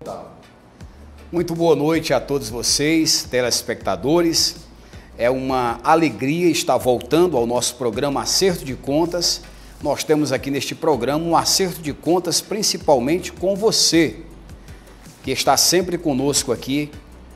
Muito boa noite a todos vocês, telespectadores. É uma alegria estar voltando ao nosso programa Acerto de Contas. Nós temos aqui neste programa um acerto de contas principalmente com você, que está sempre conosco aqui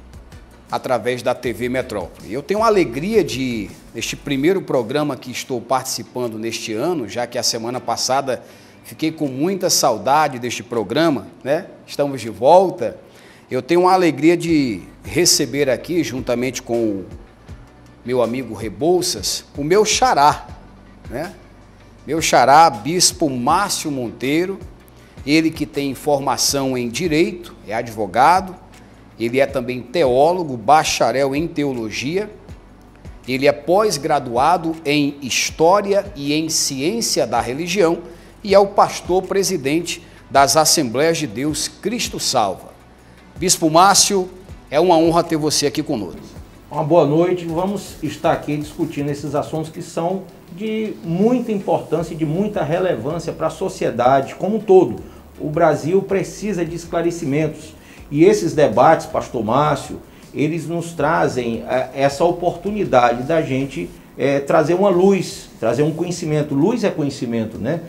através da TV Metrópole. Eu tenho a alegria de, neste primeiro programa que estou participando neste ano, já que a semana passada fiquei com muita saudade deste programa, né? Estamos de volta. Eu tenho a alegria de receber aqui, juntamente com o meu amigo Rebouças, o meu xará, né? Meu xará, Bispo Márcio Monteiro, ele que tem formação em Direito, é advogado, ele é também teólogo, bacharel em Teologia, ele é pós-graduado em História e em Ciência da Religião e é o pastor presidente das Assembleias de Deus Cristo Salva. Bispo Márcio, é uma honra ter você aqui conosco. Uma boa noite, vamos estar aqui discutindo esses assuntos que são de muita importância e de muita relevância para a sociedade como um todo. O Brasil precisa de esclarecimentos e esses debates, pastor Márcio, eles nos trazem essa oportunidade da gente trazer uma luz, trazer um conhecimento. Luz é conhecimento, né?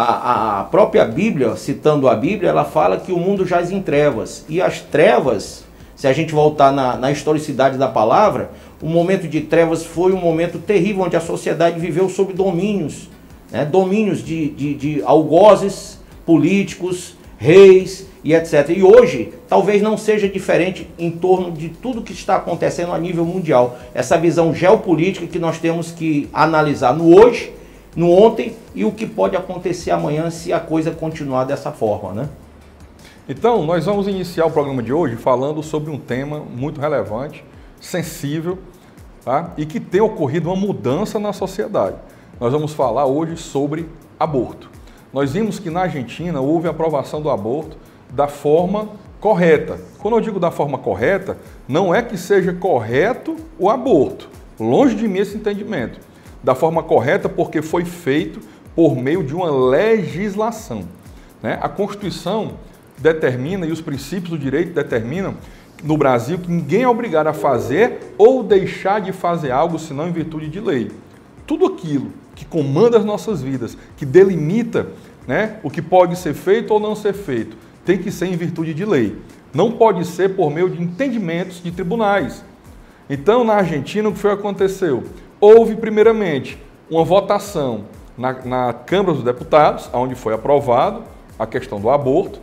A própria Bíblia, citando a Bíblia, ela fala que o mundo jaz em trevas. E as trevas, se a gente voltar na historicidade da palavra, o momento de trevas foi um momento terrível, onde a sociedade viveu sob domínios, né? Domínios de algozes políticos, reis e etc. E hoje, talvez não seja diferente em torno de tudo que está acontecendo a nível mundial. Essa visão geopolítica que nós temos que analisar no hoje, no ontem e o que pode acontecer amanhã se a coisa continuar dessa forma, né? Então, nós vamos iniciar o programa de hoje falando sobre um tema muito relevante, sensível, tá? E que tem ocorrido uma mudança na sociedade. Nós vamos falar hoje sobre aborto. Nós vimos que na Argentina houve a aprovação do aborto da forma correta. Quando eu digo da forma correta, não é que seja correto o aborto. Longe de mim esse entendimento. Da forma correta porque foi feito por meio de uma legislação, né? A Constituição determina e os princípios do direito determinam no Brasil que ninguém é obrigado a fazer ou deixar de fazer algo senão em virtude de lei. Tudo aquilo que comanda as nossas vidas, que delimita, né, o que pode ser feito ou não ser feito, tem que ser em virtude de lei. Não pode ser por meio de entendimentos de tribunais. Então, na Argentina, o que foi que aconteceu? Houve, primeiramente, uma votação na Câmara dos Deputados, onde foi aprovado a questão do aborto,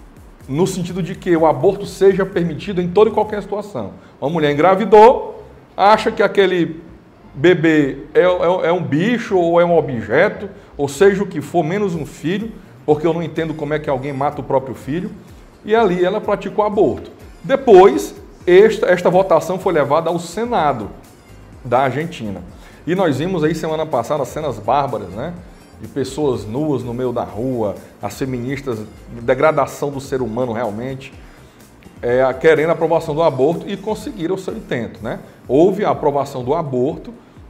no sentido de que o aborto seja permitido em toda e qualquer situação. Uma mulher engravidou, acha que aquele bebê é um bicho ou é um objeto, ou seja o que for, menos um filho, porque eu não entendo como é que alguém mata o próprio filho, e ali ela praticou aborto. Depois, esta votação foi levada ao Senado da Argentina. E nós vimos aí semana passada cenas bárbaras, né? De pessoas nuas no meio da rua, as feministas, degradação do ser humano realmente, querendo a aprovação do aborto e conseguiram o seu intento, né? Houve a aprovação do aborto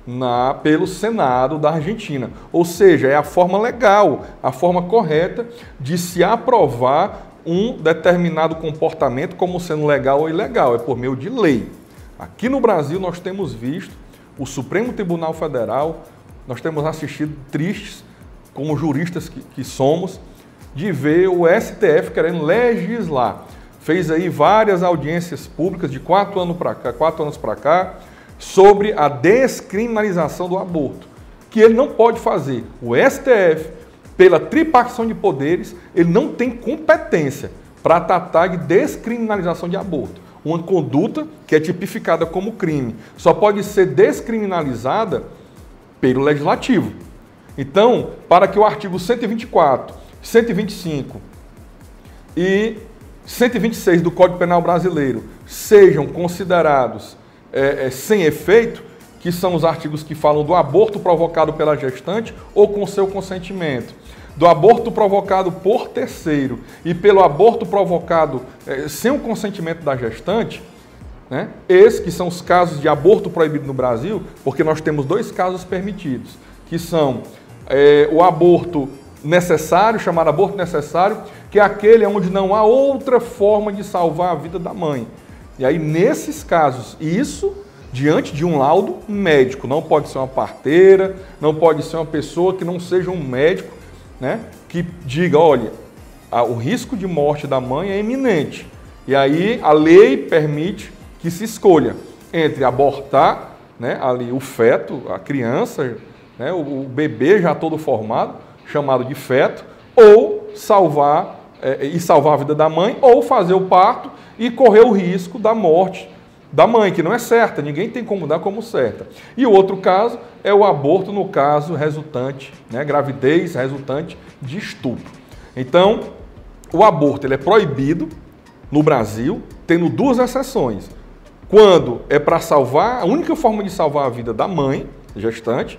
pelo Senado da Argentina. Ou seja, é a forma legal, a forma correta de se aprovar um determinado comportamento como sendo legal ou ilegal, é por meio de lei. Aqui no Brasil nós temos visto o Supremo Tribunal Federal, nós temos assistido tristes, como juristas que somos, de ver o STF querendo legislar. Fez aí várias audiências públicas de 4 anos para cá, sobre a descriminalização do aborto, que ele não pode fazer. O STF, pela tripartição de poderes, ele não tem competência para tratar de descriminalização de aborto. Uma conduta que é tipificada como crime só pode ser descriminalizada pelo Legislativo. Então, para que o artigo 124, 125 e 126 do Código Penal Brasileiro sejam considerados sem efeito, que são os artigos que falam do aborto provocado pela gestante ou com seu consentimento, do aborto provocado por terceiro e pelo aborto provocado sem o consentimento da gestante, né? Esses que são os casos de aborto proibido no Brasil, porque nós temos 2 casos permitidos, que são o aborto necessário, chamado aborto necessário, que é aquele onde não há outra forma de salvar a vida da mãe. E aí, nesses casos, isso diante de um laudo médico, não pode ser uma parteira, não pode ser uma pessoa que não seja um médico, né, que diga, olha, o risco de morte da mãe é iminente. E aí a lei permite que se escolha entre abortar, né, ali o feto, a criança, né, o bebê já todo formado, chamado de feto, ou salvar a vida da mãe, ou fazer o parto e correr o risco da morte da mãe, que não é certa, ninguém tem como dar como certa. E o outro caso é o aborto, no caso resultante, né, gravidez resultante de estupro. Então, o aborto ele é proibido no Brasil, tendo duas exceções. Quando é para salvar, a única forma de salvar a vida da mãe, gestante,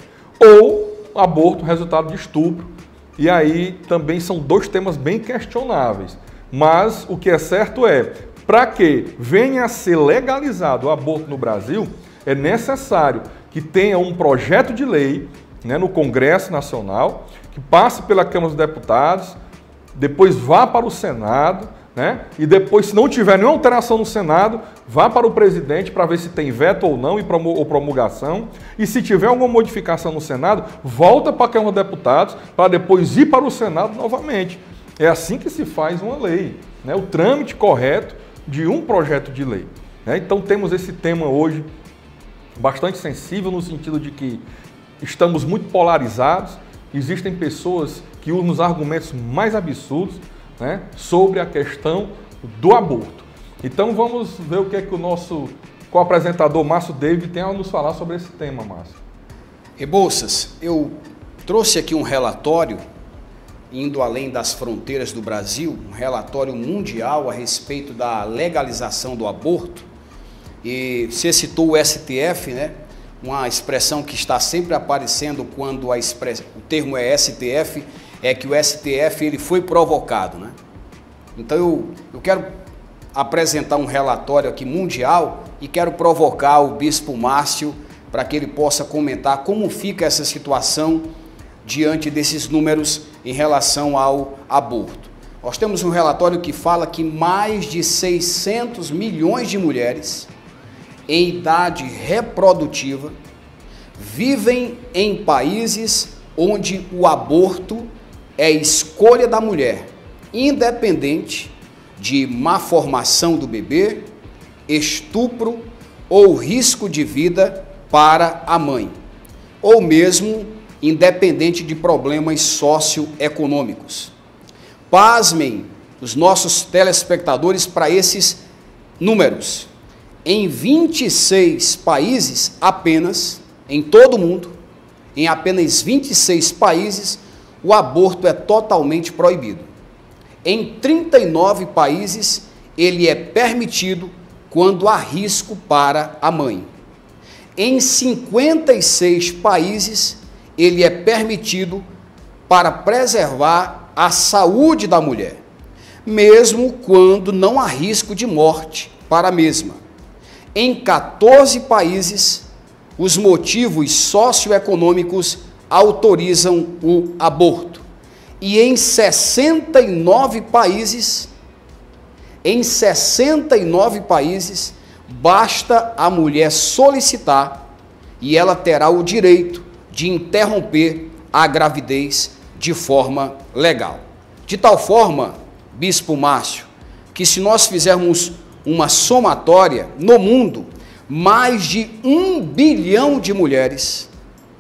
ou aborto resultado de estupro. E aí também são dois temas bem questionáveis. Mas o que é certo é, para que venha a ser legalizado o aborto no Brasil, é necessário que tenha um projeto de lei, né, no Congresso Nacional, que passe pela Câmara dos Deputados, depois vá para o Senado, né, e depois, se não tiver nenhuma alteração no Senado, vá para o presidente para ver se tem veto ou não ou promulgação. E se tiver alguma modificação no Senado, volta para a Câmara dos Deputados para depois ir para o Senado novamente. É assim que se faz uma lei, né, o trâmite correto de um projeto de lei. Então temos esse tema hoje bastante sensível no sentido de que estamos muito polarizados, existem pessoas que usam os argumentos mais absurdos, né, sobre a questão do aborto. Então vamos ver o que é que o nosso co-apresentador Márcio David tem a nos falar sobre esse tema, Márcio. Rebouças, eu trouxe aqui um relatório indo além das fronteiras do Brasil, um relatório mundial a respeito da legalização do aborto. E você citou o STF, né? Uma expressão que está sempre aparecendo quando o termo é STF, é que o STF ele foi provocado, né? Então eu quero apresentar um relatório aqui mundial e quero provocar o Bispo Márcio para que ele possa comentar como fica essa situação diante desses números em relação ao aborto. Nós temos um relatório que fala que mais de 600 milhões de mulheres em idade reprodutiva vivem em países onde o aborto é escolha da mulher, independente de má formação do bebê, estupro ou risco de vida para a mãe, ou mesmo independente de problemas socioeconômicos. Pasmem os nossos telespectadores para esses números. Em 26 países apenas, em todo o mundo, em apenas 26 países, o aborto é totalmente proibido. Em 39 países, ele é permitido quando há risco para a mãe. Em 56 países, ele é permitido para preservar a saúde da mulher, mesmo quando não há risco de morte para a mesma. Em 14 países, os motivos socioeconômicos autorizam o aborto. E em 69 países, basta a mulher solicitar e ela terá o direito de interromper a gravidez de forma legal. De tal forma, Bispo Márcio, que se nós fizermos uma somatória no mundo, mais de 1 bilhão de mulheres,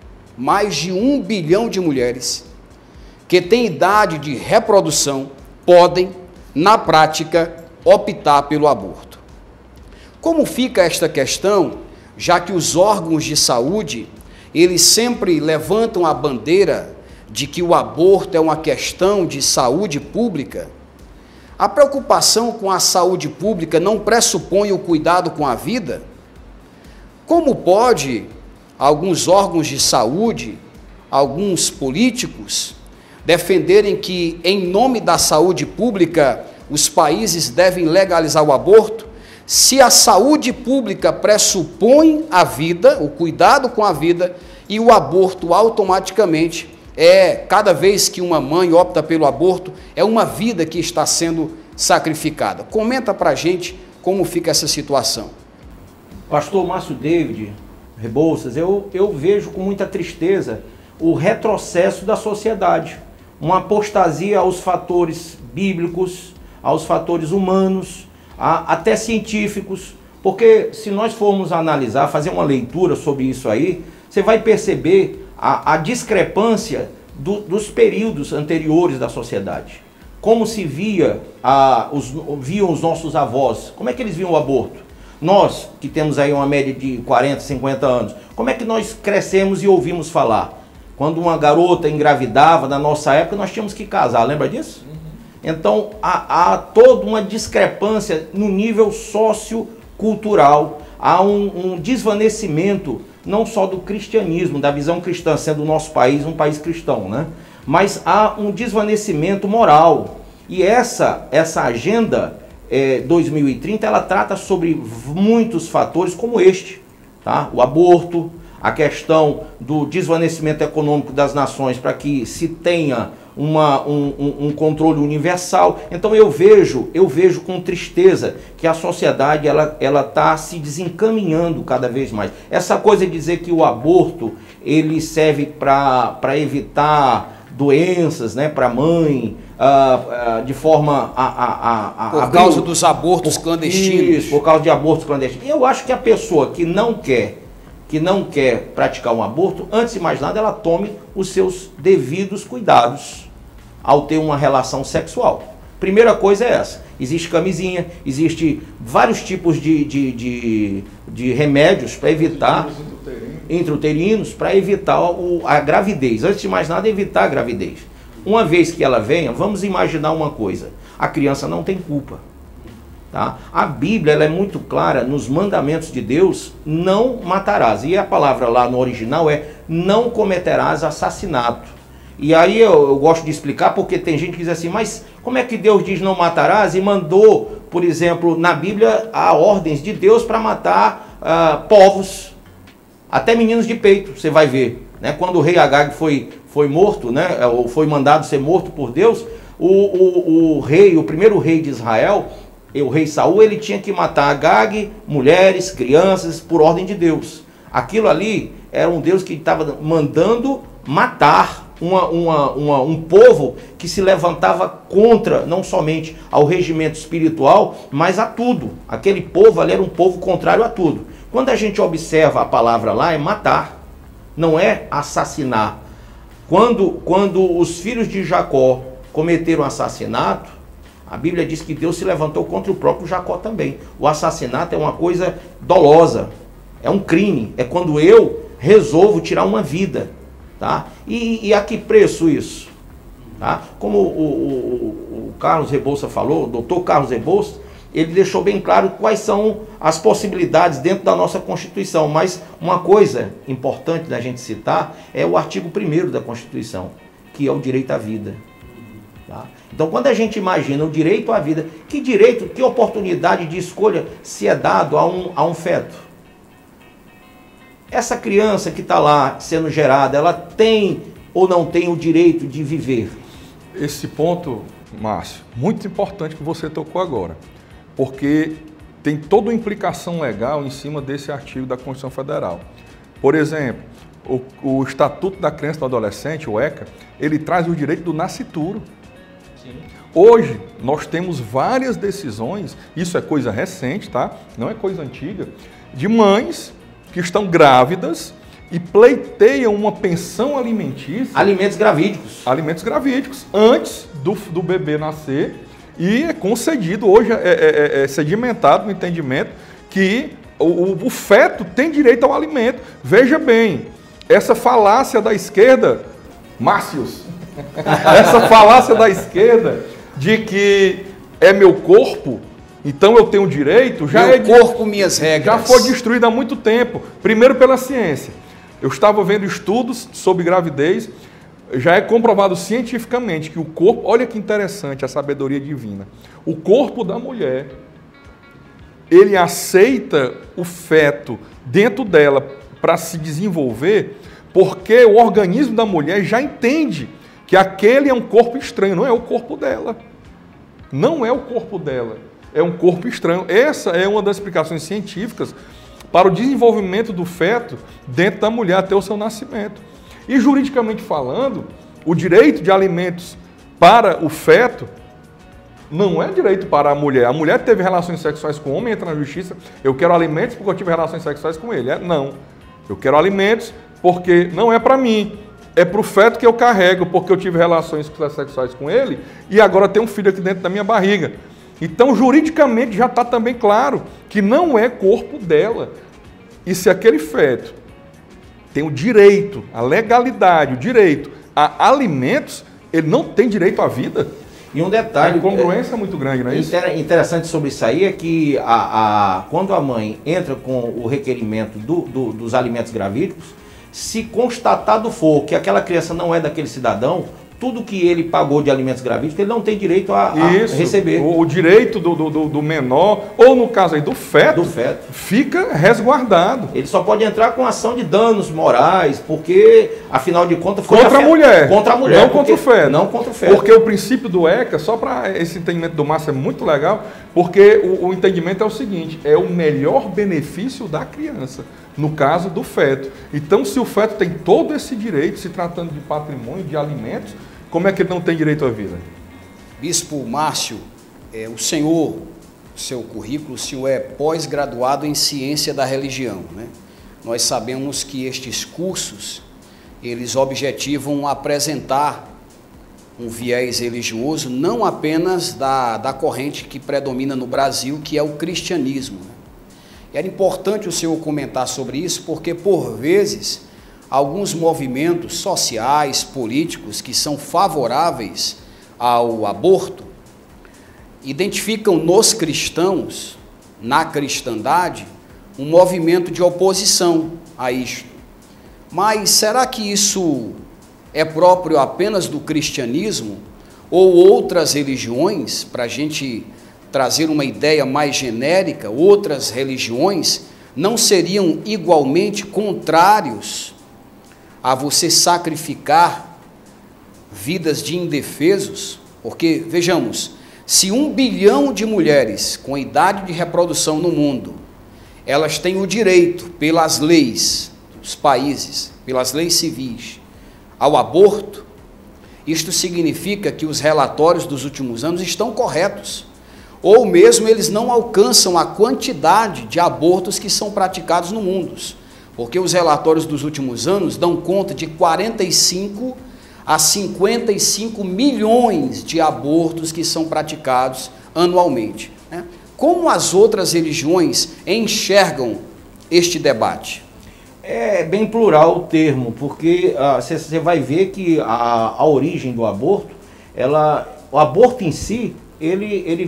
que têm idade de reprodução, podem, na prática, optar pelo aborto. Como fica esta questão, já que os órgãos de saúde eles sempre levantam a bandeira de que o aborto é uma questão de saúde pública? A preocupação com a saúde pública não pressupõe o cuidado com a vida? Como pode alguns órgãos de saúde, alguns políticos, defenderem que, em nome da saúde pública, os países devem legalizar o aborto, se a saúde pública pressupõe a vida, o cuidado com a vida, e o aborto automaticamente Cada vez que uma mãe opta pelo aborto, é uma vida que está sendo sacrificada. Comenta para a gente como fica essa situação. Pastor Márcio David Rebouças, eu vejo com muita tristeza o retrocesso da sociedade, uma apostasia aos fatores bíblicos, aos fatores humanos, até científicos, porque se nós formos analisar, fazer uma leitura sobre isso aí, você vai perceber a discrepância dos períodos anteriores da sociedade. Como se viam os nossos avós, como é que eles viam o aborto? Nós, que temos aí uma média de 40, 50 anos, como é que nós crescemos e ouvimos falar? Quando uma garota engravidava, na nossa época, nós tínhamos que casar, lembra disso? Então, há toda uma discrepância no nível sociocultural, há um desvanecimento não só do cristianismo, da visão cristã, sendo o nosso país um país cristão, né? Mas há um desvanecimento moral. E essa agenda 2030, ela trata sobre muitos fatores como este, tá? O aborto, a questão do desvanecimento econômico das nações para que se tenha um controle universal. Então eu vejo com tristeza que a sociedade ela está se desencaminhando cada vez mais. Essa coisa de dizer que o aborto ele serve para evitar doenças, né, para a mãe, de forma por causa dos abortos clandestinos. Isso, por causa de abortos clandestinos. Eu acho que a pessoa que não quer praticar um aborto, antes de mais nada, ela tome os seus devidos cuidados ao ter uma relação sexual. Primeira coisa é essa. Existe camisinha, existe vários tipos de remédios para evitar intrauterinos, para evitar a gravidez. Antes de mais nada, evitar a gravidez. Uma vez que ela venha, vamos imaginar uma coisa. A criança não tem culpa. Tá? A Bíblia ela é muito clara nos mandamentos de Deus, não matarás. E a palavra lá no original é não cometerás assassinato. E aí eu gosto de explicar porque tem gente que diz assim, mas como é que Deus diz não matarás e mandou, por exemplo, na Bíblia há ordens de Deus para matar povos, até meninos de peito, você vai ver. Né? Quando o rei Agag foi morto, né? Ou foi mandado ser morto por Deus, o primeiro rei de Israel, o rei Saul, ele tinha que matar Agag, mulheres, crianças, por ordem de Deus. Aquilo ali era um Deus que estava mandando matar um povo que se levantava contra, não somente ao regimento espiritual, mas a tudo. Aquele povo ali era um povo contrário a tudo. Quando a gente observa a palavra lá, é matar, não é assassinar. Quando os filhos de Jacó cometeram assassinato, a Bíblia diz que Deus se levantou contra o próprio Jacó também. O assassinato é uma coisa dolosa, é um crime, é quando eu resolvo tirar uma vida. Tá? E a que preço isso? Tá? Como o Carlos Rebouças falou, o doutor Carlos Rebouças, ele deixou bem claro quais são as possibilidades dentro da nossa Constituição. Mas uma coisa importante da gente citar é o artigo 1º da Constituição, que é o direito à vida. Tá? Então, quando a gente imagina o direito à vida, que direito, que oportunidade de escolha se é dado a um feto? Essa criança que está lá sendo gerada, ela tem ou não tem o direito de viver? Esse ponto, Márcio, muito importante que você tocou agora, porque tem toda uma implicação legal em cima desse artigo da Constituição Federal. Por exemplo, o Estatuto da Criança e do Adolescente, o ECA, ele traz o direito do nascituro. Sim. Hoje, nós temos várias decisões, isso é coisa recente, tá? Não é coisa antiga, de mães que estão grávidas e pleiteiam uma pensão alimentícia. Alimentos gravídicos. Alimentos gravídicos, antes do bebê nascer, e é concedido, hoje é sedimentado no entendimento que o feto tem direito ao alimento. Veja bem, essa falácia da esquerda, Márcios, essa falácia da esquerda de que é meu corpo, então eu tenho direito, minhas regras. Já foi destruído há muito tempo. Primeiro pela ciência. Eu estava vendo estudos sobre gravidez, já é comprovado cientificamente que o corpo, olha que interessante a sabedoria divina, o corpo da mulher, ele aceita o feto dentro dela para se desenvolver, porque o organismo da mulher já entende que aquele é um corpo estranho, não é o corpo dela. Não é o corpo dela, é um corpo estranho. Essa é uma das explicações científicas para o desenvolvimento do feto dentro da mulher até o seu nascimento. E juridicamente falando, o direito de alimentos para o feto não é direito para a mulher. A mulher teve relações sexuais com o homem, entra na justiça, eu quero alimentos porque eu tive relações sexuais com ele. Não, eu quero alimentos porque não é para mim, é para o feto que eu carrego, porque eu tive relações sexuais com ele e agora tem um filho aqui dentro da minha barriga. Então, juridicamente já está também claro que não é corpo dela. E se aquele feto tem o direito, a legalidade, o direito a alimentos, ele não tem direito à vida. E um detalhe... A incongruência é muito grande, não é isso? Interessante sobre isso aí é que quando a mãe entra com o requerimento dos alimentos gravídicos, se constatado for que aquela criança não é daquele cidadão, tudo que ele pagou de alimentos gravídicos, ele não tem direito a receber. O direito do menor, ou no caso aí do feto, fica resguardado. Ele só pode entrar com ação de danos morais, porque, afinal de contas, foi contra a mulher. Contra a mulher. Não contra o feto. Não contra o feto. Porque o princípio do ECA, só para esse entendimento do Márcio é muito legal, porque o entendimento é o seguinte, é o melhor benefício da criança. No caso do feto. Então, se o feto tem todo esse direito, se tratando de patrimônio, de alimentos, como é que ele não tem direito à vida? Bispo Márcio, o senhor, seu currículo, o senhor é pós-graduado em ciência da religião, né? Nós sabemos que estes cursos, eles objetivam apresentar um viés religioso, não apenas da corrente que predomina no Brasil, que é o cristianismo, né? Era importante o senhor comentar sobre isso, porque, por vezes, alguns movimentos sociais, políticos, que são favoráveis ao aborto, identificam nos cristãos, na cristandade, um movimento de oposição a isto. Mas será que isso é próprio apenas do cristianismo ou outras religiões, para a gente trazer uma ideia mais genérica, outras religiões não seriam igualmente contrários a você sacrificar vidas de indefesos? Porque, vejamos, se 1 bilhão de mulheres com idade de reprodução no mundo, elas têm o direito, pelas leis dos países, pelas leis civis, ao aborto, isto significa que os relatórios dos últimos anos estão corretos. Ou mesmo eles não alcançam a quantidade de abortos que são praticados no mundo, porque os relatórios dos últimos anos dão conta de 45 a 55 milhões de abortos que são praticados anualmente, né? Como as outras religiões enxergam este debate? É bem plural o termo, porque você vai ver que a origem do aborto, o aborto em si, ele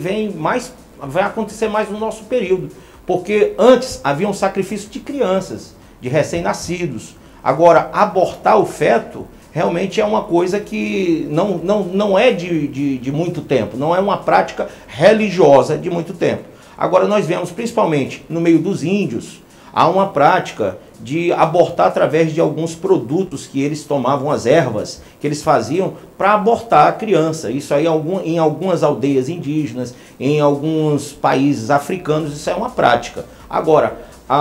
vai acontecer mais no nosso período, porque antes havia um sacrifício de crianças, de recém-nascidos. Agora, abortar o feto realmente é uma coisa que não é de muito tempo, não é uma prática religiosa de muito tempo. Agora nós vemos, principalmente no meio dos índios, há uma prática de abortar através de alguns produtos que eles tomavam, as ervas que eles faziam para abortar a criança. Isso aí em algumas aldeias indígenas, em alguns países africanos, isso é uma prática. Agora,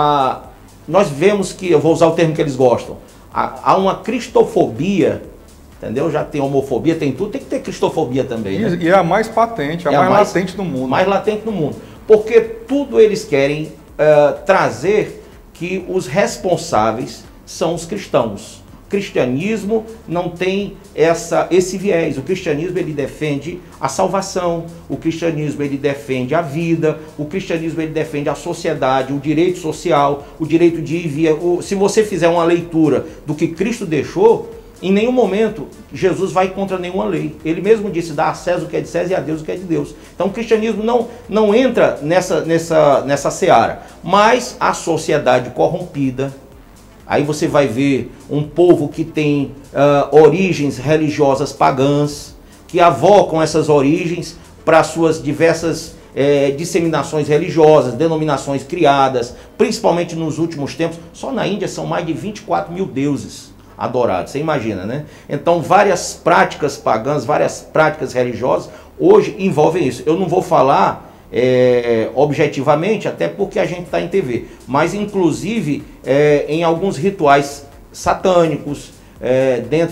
nós vemos que, eu vou usar o termo que eles gostam, há uma cristofobia, entendeu? Já tem homofobia, tem tudo, tem que ter cristofobia também, né? E é a mais patente, a mais latente no mundo. Mais latente no mundo. Porque tudo eles querem trazer que os responsáveis são os cristãos. O cristianismo não tem esse viés. O cristianismo ele defende a salvação, o cristianismo ele defende a vida, o cristianismo ele defende a sociedade, o direito social, o direito de ir e vir. Se você fizer uma leitura do que Cristo deixou, em nenhum momento Jesus vai contra nenhuma lei. Ele mesmo disse, dá a César o que é de César e a Deus o que é de Deus. Então o cristianismo não entra nessa seara. Mas a sociedade corrompida, aí você vai ver um povo que tem origens religiosas pagãs, que avocam essas origens para suas diversas disseminações religiosas, denominações criadas, principalmente nos últimos tempos. Só na Índia são mais de 24 mil deuses. adorado. Você imagina, né? Então, várias práticas pagãs, várias práticas religiosas, hoje envolvem isso. Eu não vou falar objetivamente, até porque a gente está em TV, mas inclusive em alguns rituais satânicos, dentro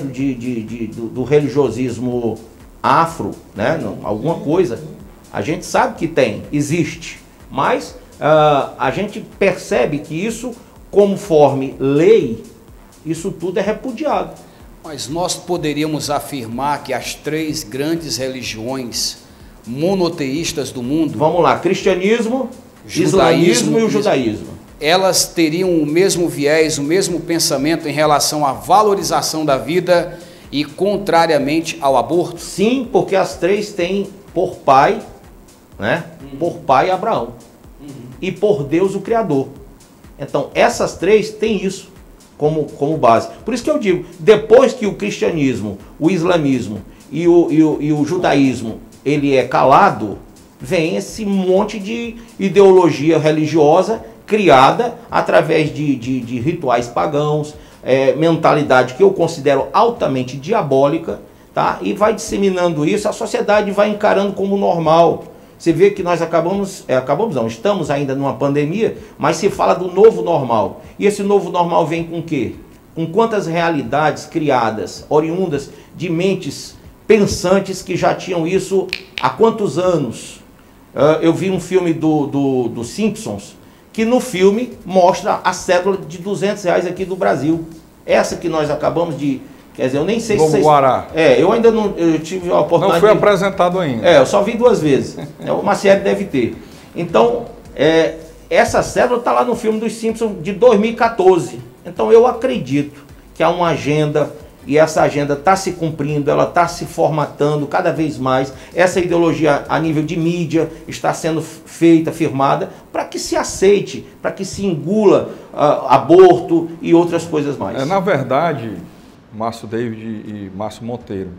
do religiosismo afro, né? Alguma coisa, a gente sabe que existe, mas a gente percebe que isso, conforme lei, isso tudo é repudiado. Mas nós poderíamos afirmar que as 3 grandes religiões monoteístas do mundo... Vamos lá, cristianismo, islamismo e o judaísmo. Elas teriam o mesmo viés, o mesmo pensamento em relação à valorização da vida e contrariamente ao aborto? Sim, porque as 3 têm por pai, né? Por pai Abraão. E por Deus o Criador. Então, essas 3 têm isso como base. Por isso que eu digo, depois que o cristianismo, o islamismo e o judaísmo, ele é calado, vem esse monte de ideologia religiosa criada através de rituais pagãos, mentalidade que eu considero altamente diabólica, tá? E vai disseminando isso, a sociedade vai encarando como normal. Você vê que nós estamos ainda numa pandemia, mas se fala do novo normal. E esse novo normal vem com o quê? Com quantas realidades criadas, oriundas de mentes pensantes que já tinham isso há quantos anos? Eu vi um filme do Simpsons, que no filme mostra a cédula de R$200 aqui do Brasil. Essa que nós acabamos de... Quer dizer, eu nem sei se vocês... Guará. Eu ainda não... Eu tive a oportunidade... Não foi apresentado ainda. Eu só vi 2 vezes. Uma série deve ter. Então, essa cédula está lá no filme dos Simpsons de 2014. Então, eu acredito que há uma agenda... E essa agenda está se cumprindo, ela está se formatando cada vez mais. Essa ideologia a nível de mídia está sendo feita, firmada, para que se aceite, para que se engula aborto e outras coisas mais. Na verdade, Márcio David e Márcio Monteiro,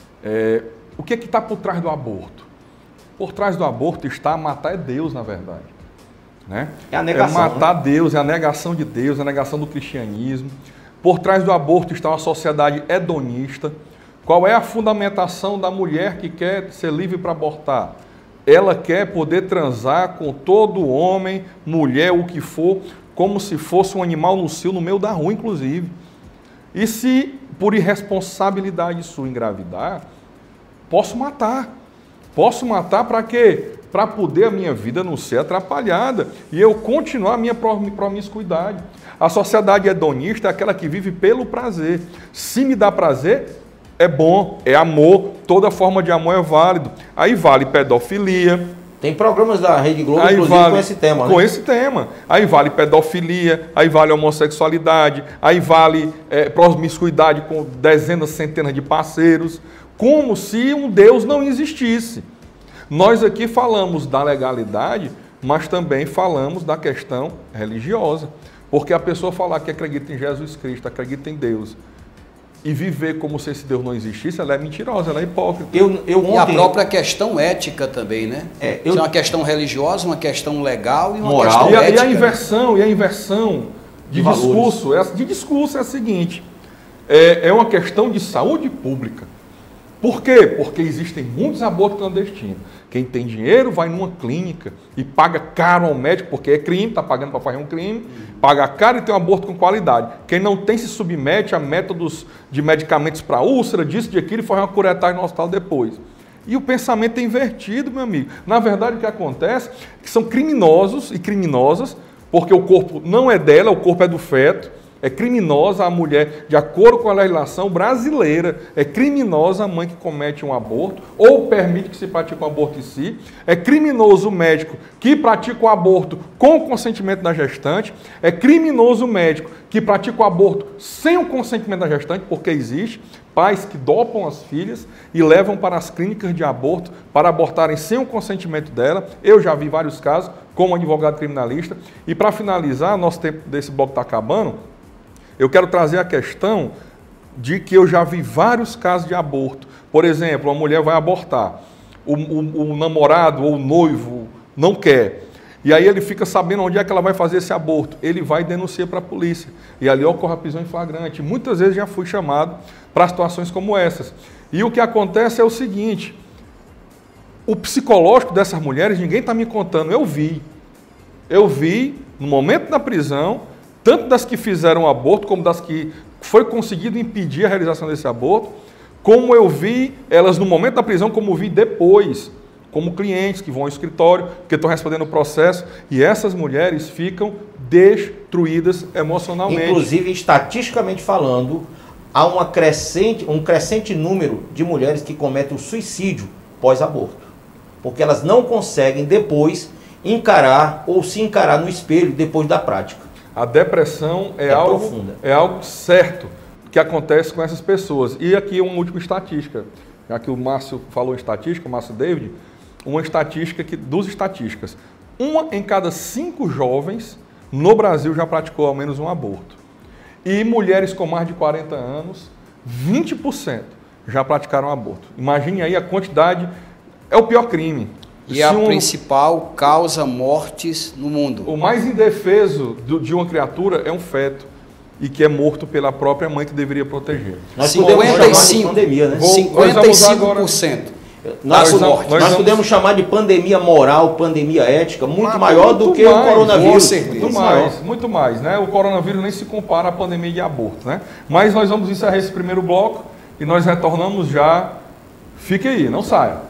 o que está por trás do aborto? Por trás do aborto está matar Deus, na verdade. Né? É a negação. Matar Deus, é a negação de Deus, é a negação do cristianismo. Por trás do aborto está uma sociedade hedonista. Qual é a fundamentação da mulher que quer ser livre para abortar? Ela quer poder transar com todo homem, mulher, o que for, como se fosse um animal no cio, no meio da rua, inclusive. E se, por irresponsabilidade sua, engravidar, posso matar. Posso matar para quê? Para poder a minha vida não ser atrapalhada e eu continuar a minha promiscuidade. A sociedade hedonista é aquela que vive pelo prazer. Se me dá prazer, é bom, é amor, toda forma de amor é válido. Aí vale pedofilia. Tem programas da Rede Globo, inclusive, com esse tema. Com esse tema. Aí vale pedofilia, aí vale homossexualidade, aí vale promiscuidade com dezenas, centenas de parceiros, como se um Deus não existisse. Nós aqui falamos da legalidade, mas também falamos da questão religiosa. Porque a pessoa falar que acredita em Jesus Cristo, acredita em Deus, e viver como se esse Deus não existisse, ela é mentirosa, ela é hipócrita. E a própria questão ética também, né? Isso é uma questão religiosa, uma questão legal e uma moral, questão ética. E a inversão de discurso é a seguinte, é uma questão de saúde pública. Por quê? Porque existem muitos abortos clandestinos. Quem tem dinheiro vai numa clínica e paga caro ao médico, porque é crime, está pagando para fazer um crime, paga caro e tem um aborto com qualidade. Quem não tem se submete a métodos de medicamentos para úlcera, disso, de aquilo, e faz uma curetagem no hospital depois. E o pensamento é invertido, meu amigo. Na verdade, o que acontece é que são criminosos e criminosas, porque o corpo não é dela, o corpo é do feto. É criminosa a mulher, de acordo com a legislação brasileira, é criminosa a mãe que comete um aborto ou permite que se pratique um aborto em si. É criminoso o médico que pratica o aborto com o consentimento da gestante. É criminoso o médico que pratica o aborto sem o consentimento da gestante, porque existe pais que dopam as filhas e levam para as clínicas de aborto para abortarem sem o consentimento dela. Eu já vi vários casos como advogado criminalista. E para finalizar, nosso tempo desse bloco está acabando, eu quero trazer a questão de que eu já vi vários casos de aborto. Por exemplo, uma mulher vai abortar, o namorado ou o noivo não quer. E aí ele fica sabendo onde é que ela vai fazer esse aborto. Ele vai e denuncia para a polícia. E ali ocorre a prisão em flagrante. Muitas vezes já fui chamado para situações como essas. E o que acontece é o seguinte, o psicológico dessas mulheres, ninguém está me contando, eu vi. Eu vi, no momento da prisão, tanto das que fizeram o aborto, como das que foi conseguido impedir a realização desse aborto, como eu vi elas no momento da prisão, como vi depois, como clientes que vão ao escritório, que estão respondendo o processo, e essas mulheres ficam destruídas emocionalmente. Inclusive, estatisticamente falando, há um crescente número de mulheres que cometem o suicídio pós-aborto, porque elas não conseguem depois encarar ou se encarar no espelho depois da prática. A depressão é algo certo que acontece com essas pessoas. E aqui uma última estatística, já que o Márcio falou em estatística, o Márcio David, uma estatística duas estatísticas. 1 em cada 5 jovens no Brasil já praticou ao menos um aborto. E mulheres com mais de 40 anos, 20% já praticaram aborto. Imagine aí a quantidade, é o pior crime. E é a principal causa mortes no mundo. O mais indefeso de uma criatura é um feto e que é morto pela própria mãe que deveria proteger. Nós podemos chamar de pandemia, né? 55%. Nós podemos chamar de pandemia moral, pandemia ética, muito maior do que o coronavírus. Muito mais, né? O coronavírus nem se compara à pandemia de aborto, né? Mas nós vamos encerrar esse primeiro bloco e nós retornamos já. Fique aí, não saia.